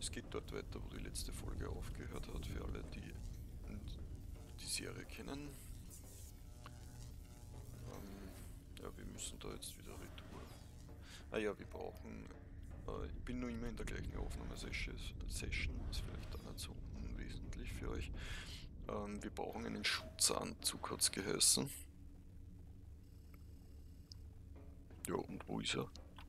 Es geht dort weiter, wo die letzte Folge aufgehört hat, für alle, die die Serie kennen. Ja, wir müssen da jetzt wieder retour. Ah ja, wir brauchen... ich bin nur immer in der gleichen Aufnahmesession, ist vielleicht auch nicht so unwesentlich für euch. Wir brauchen einen Schutzanzug, hat es geheißen. Ja, und wo ist er?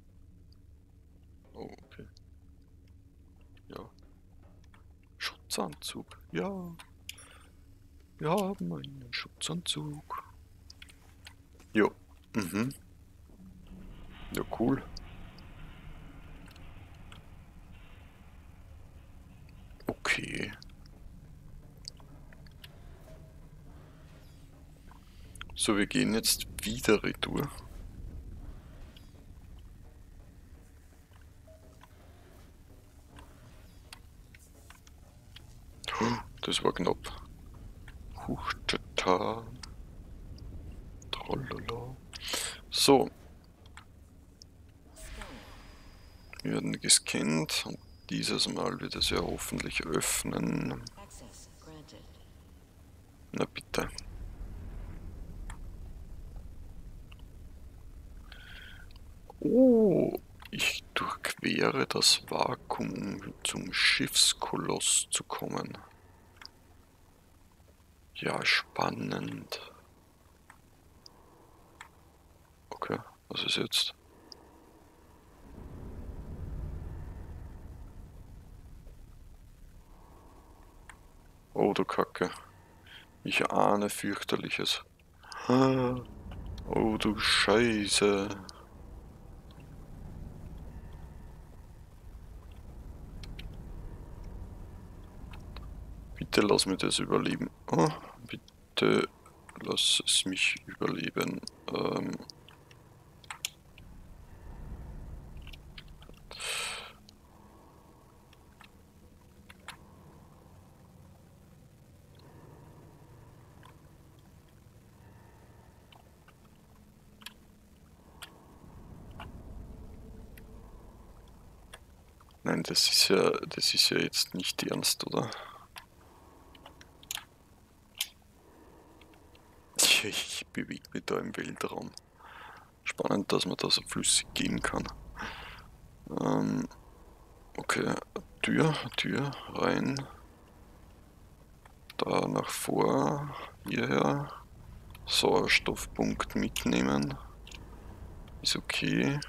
Oh, okay. Ja. Schutzanzug. Ja. Wir haben einen Schutzanzug. Jo. Mhm. Ja, cool. Okay. So, wir gehen jetzt wieder retour. Das war knapp. Huchtata. Tralala. So. Wir werden gescannt und dieses Mal wird es ja hoffentlich öffnen. Na bitte. Oh, ich durchquere das Vakuum, um zum Schiffskoloss zu kommen. Ja, spannend. Okay, was ist jetzt? Oh, du Kacke. Ich ahne fürchterliches. Oh, du Scheiße. Bitte lass mich das überleben. Oh, bitte lass es mich überleben. Nein, das ist ja jetzt nicht ernst, oder? Ich bewege mich da im Weltraum. Spannend, dass man da so flüssig gehen kann. Okay, Tür rein. Da nach vor, hierher. Sauerstoffpunkt mitnehmen. Ist okay.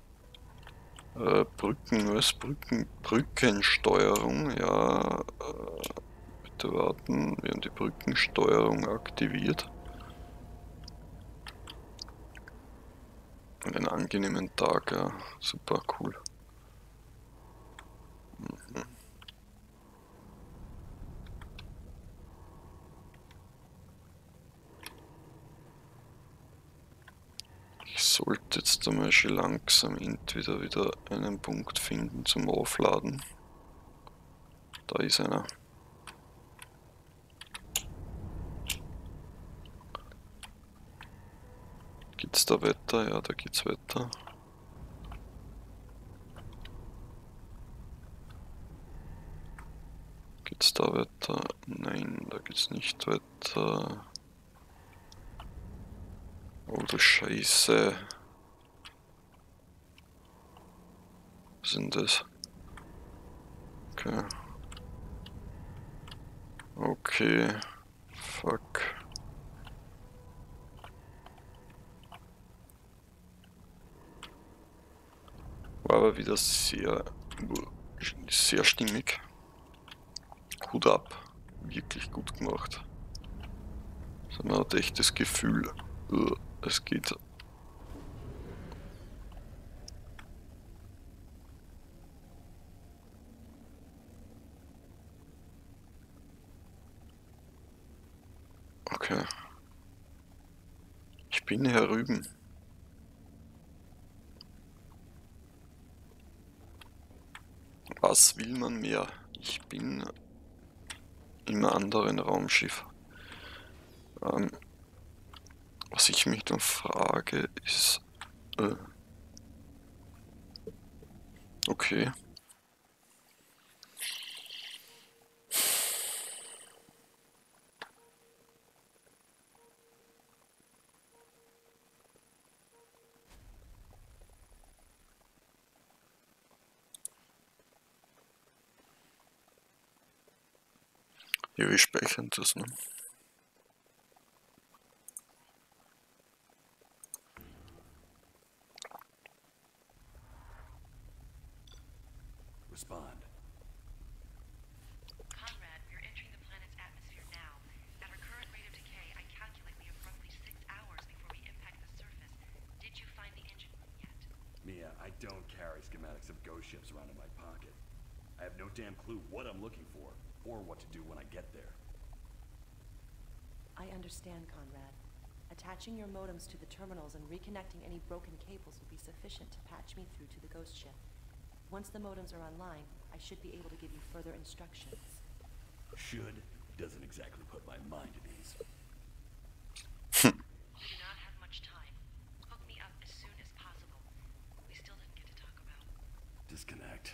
Brückensteuerung, ja. Bitte warten, wir haben die Brückensteuerung aktiviert. Einen angenehmen Tag, ja. Super cool. Mhm. Ich sollte jetzt einmal schon langsam entweder wieder einen Punkt finden zum Aufladen. Da ist einer. Geht's da weiter? Ja, da geht's weiter. Geht's da weiter? Nein, da geht's nicht weiter. Oh du Scheiße. Was sind das? Okay. Okay. Fuck. War aber wieder sehr stimmig. Hut ab. Wirklich gut gemacht. Also man hat echt das Gefühl, es geht. Okay. Ich bin herüben. Was will man mehr? Ich bin im anderen Raumschiff. Was ich mich dann frage ist... okay. Ja, wir speichern das, ne? Respond. Conrad, we are entering the planet's atmosphere now. At our current rate of decay, I calculate we have roughly 6 hours before we impact the surface. Did you find the engine room yet? Mia, I don't carry schematics of ghost ships around in my pocket. I have no damn clue what I'm looking for, or what to do when I get there. I understand, Conrad. Attaching your modems to the terminals and reconnecting any broken cables will be sufficient to patch me through to the ghost ship. Once the modems are online, I should be able to give you further instructions. Should doesn't exactly put my mind at ease. We do not have much time. Hook me up as soon as possible. We still didn't get to talk about... Disconnect.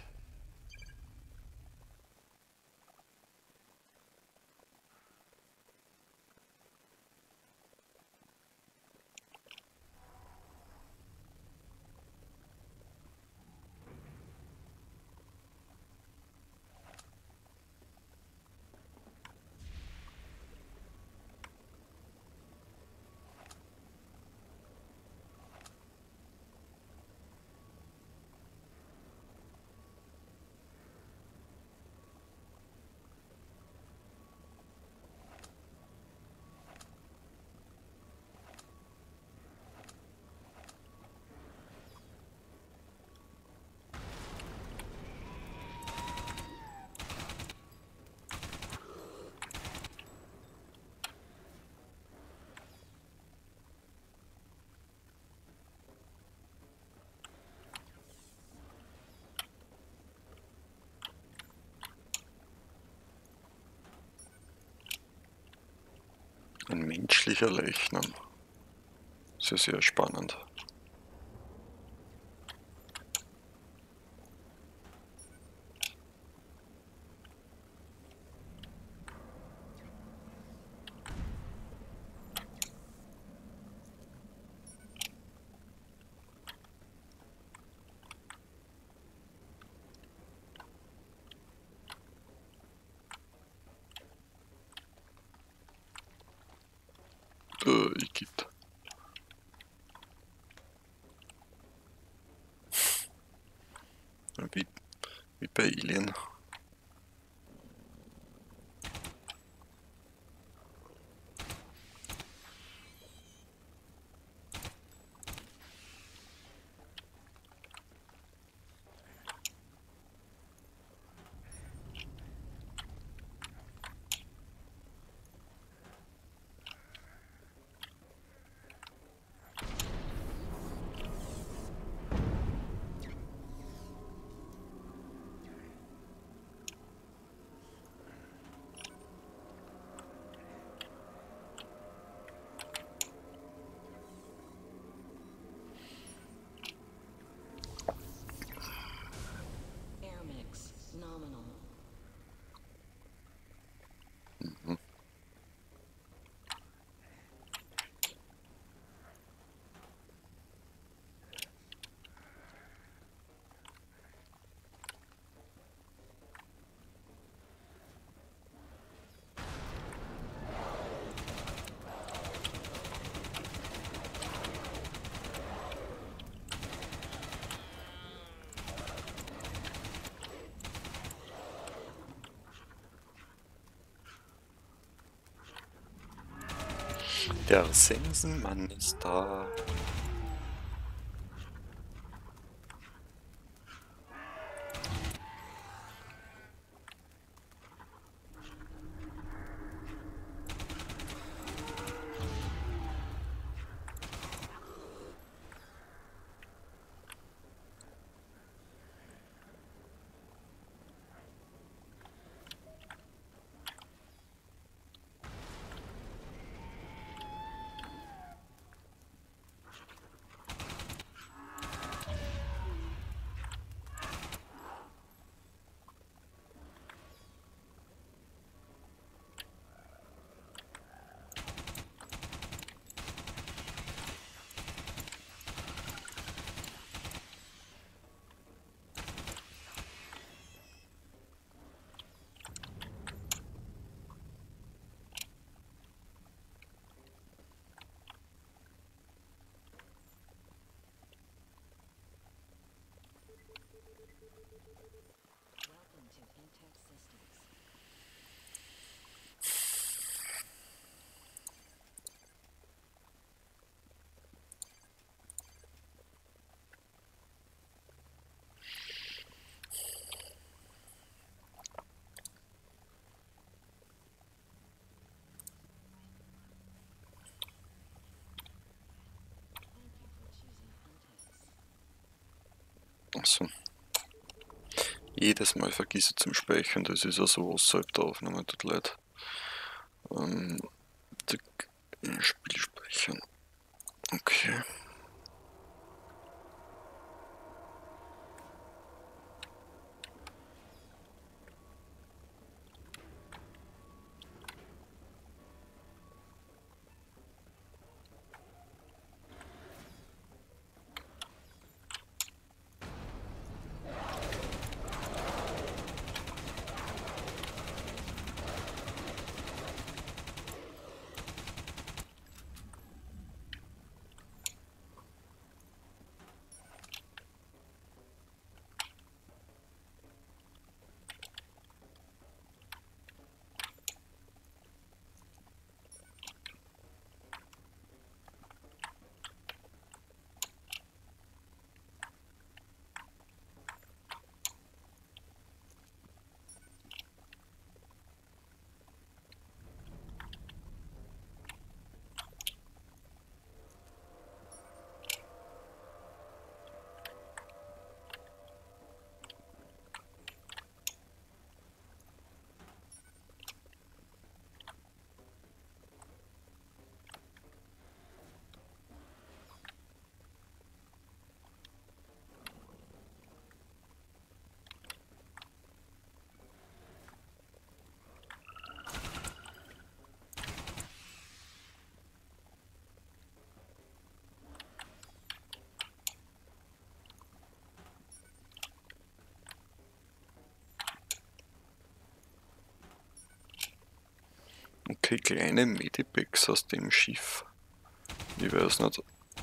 Ein menschlicher Leichnam. Sehr, sehr spannend. Igitt. Wie bei Alien. Air mix, nominal. Der Sensenmann ist da. Also, jedes Mal vergesse ich zum Speichern, das ist ja so außerhalb der Aufnahme, tut leid. Spiel speichern. Okay. Okay, kleine Medipacks aus dem Schiff. Ich weiß nicht.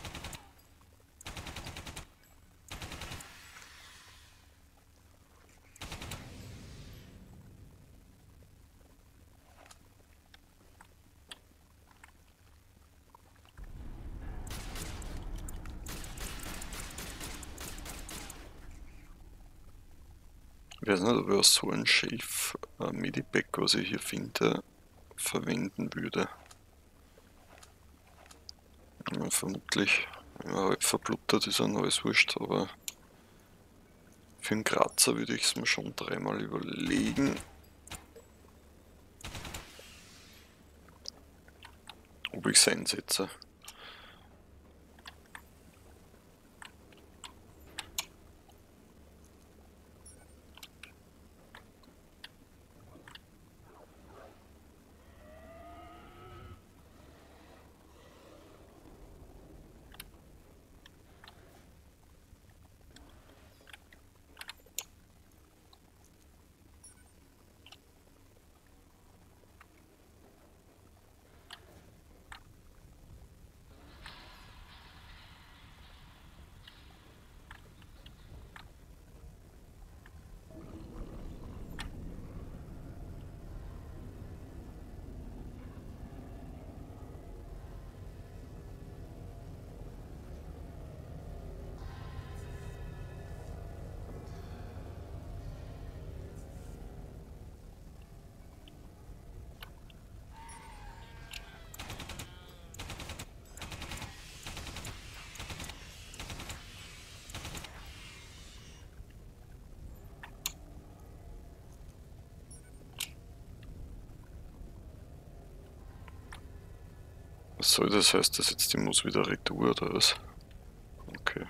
Ich weiß nicht, ob ich aus so einem Schiff Medipack, was ich hier finde, verwenden würde. Ja, vermutlich, ja, halb verbluttert ist dann alles wurscht, aber für einen Kratzer würde ich es mir schon dreimal überlegen, ob ich es einsetze. Was soll das? Heißt das jetzt, ich muss wieder retour oder was? Okay.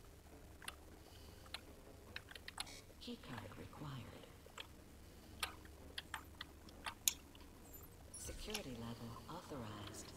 Keycard required. Authorized.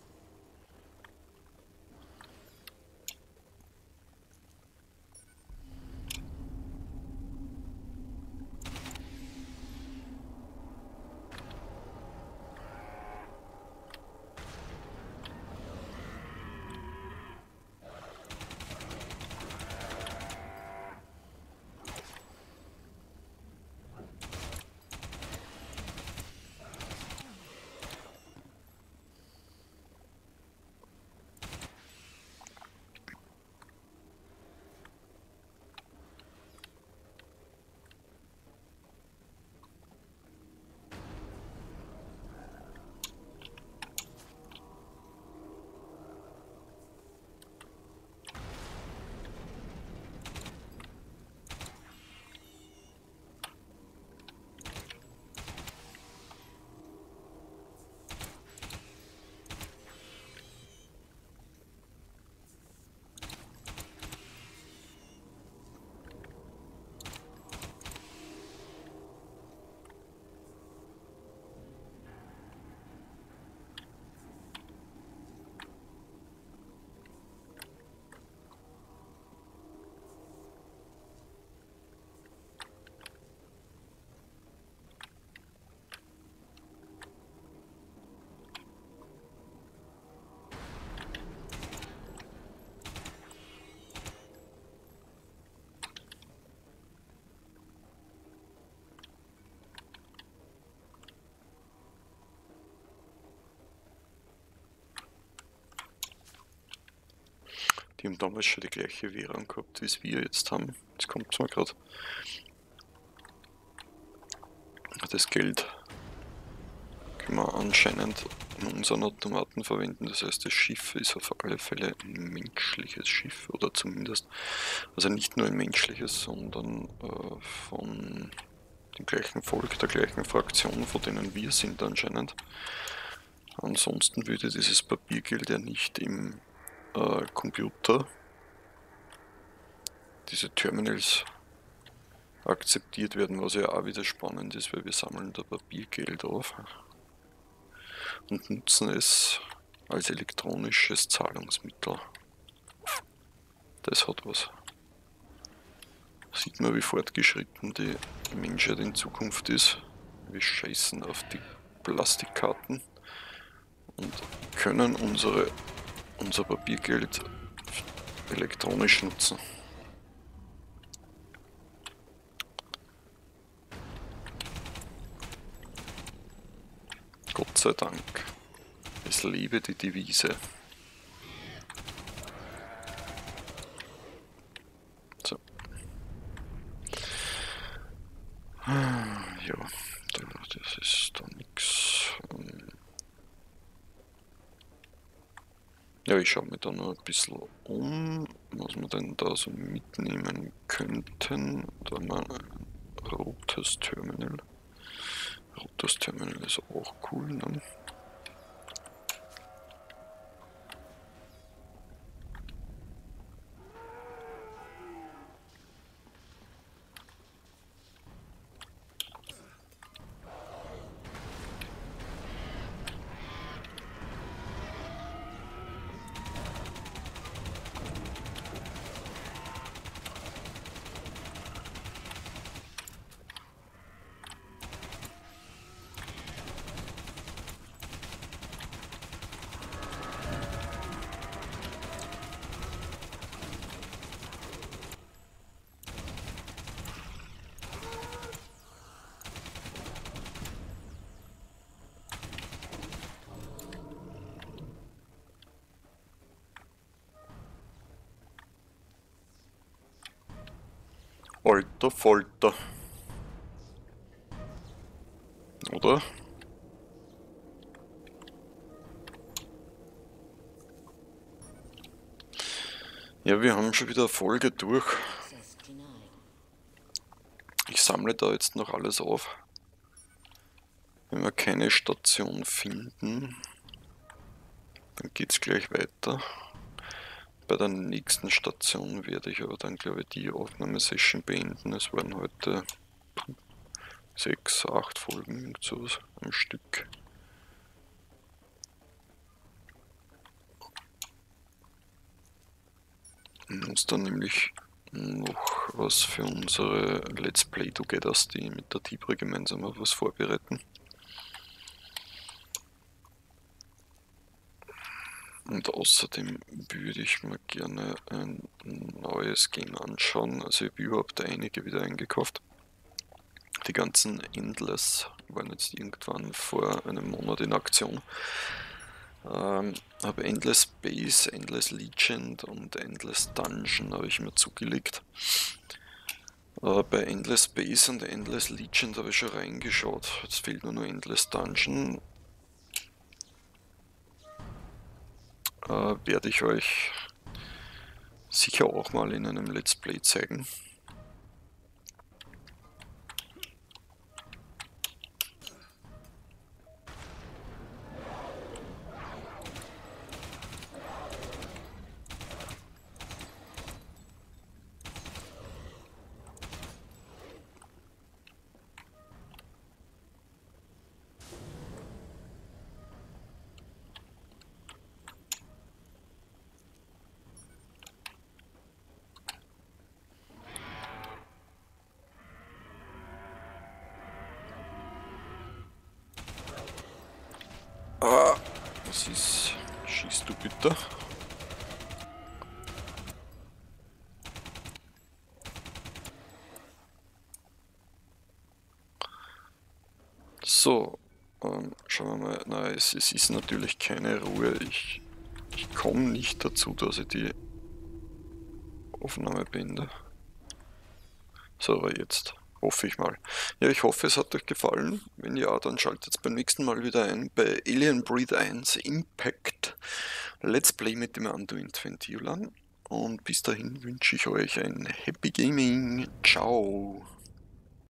Die haben damals schon die gleiche Währung gehabt, wie es wir jetzt haben. Das kommt mir gerade. Das Geld können wir anscheinend in unseren Automaten verwenden. Das heißt, das Schiff ist auf alle Fälle ein menschliches Schiff. Oder zumindest, also nicht nur ein menschliches, sondern von dem gleichen Volk, der gleichen Fraktion, von denen wir sind anscheinend. Ansonsten würde dieses Papiergeld ja nicht im Computer, diese Terminals, akzeptiert werden, was ja auch wieder spannend ist, weil wir sammeln da Papiergeld auf und nutzen es als elektronisches Zahlungsmittel. Das hat was. Sieht man, wie fortgeschritten die Menschheit in Zukunft ist. Wir scheißen auf die Plastikkarten und können unser Papiergeld elektronisch nutzen. Gott sei Dank. Es lebe die Devise. So. Ja, das ist da nix. Ja, ich schaue mir da noch ein bisschen um, was wir denn da so mitnehmen könnten. Da haben wir ein rotes Terminal. Rotes Terminal ist auch cool, ne? Alter Falter. Oder? Ja, wir haben schon wieder eine Folge durch. Ich sammle da jetzt noch alles auf. Wenn wir keine Station finden, dann geht's gleich weiter. Bei der nächsten Station werde ich aber dann, glaube ich, die Aufnahmesession beenden. Es waren heute 6, 8 Folgen, sowas am Stück. muss dann nämlich noch was für unsere Let's Play Togethers, die mit der Tibra gemeinsam auf was vorbereiten. Und außerdem würde ich mir gerne ein neues Game anschauen. Also ich habe überhaupt einige wieder eingekauft. Die ganzen Endless waren jetzt irgendwann vor einem Monat in Aktion. Habe Endless Space, Endless Legend und Endless Dungeon habe ich mir zugelegt. Bei Endless Space und Endless Legend habe ich schon reingeschaut. Jetzt fehlt nur noch Endless Dungeon. Werde ich euch sicher auch mal in einem Let's Play zeigen. Was ist? Schießt du bitte? So, schauen wir mal. Nein, es ist natürlich keine Ruhe. Ich komme nicht dazu, dass ich die Aufnahme beende. So, aber jetzt hoffe ich mal. Ja, ich hoffe, es hat euch gefallen. Wenn ja, dann schaltet beim nächsten Mal wieder ein bei Alien Breed 1 Impact Let's Play mit dem Anduin Ventiulan. Und bis dahin wünsche ich euch ein Happy Gaming. Ciao!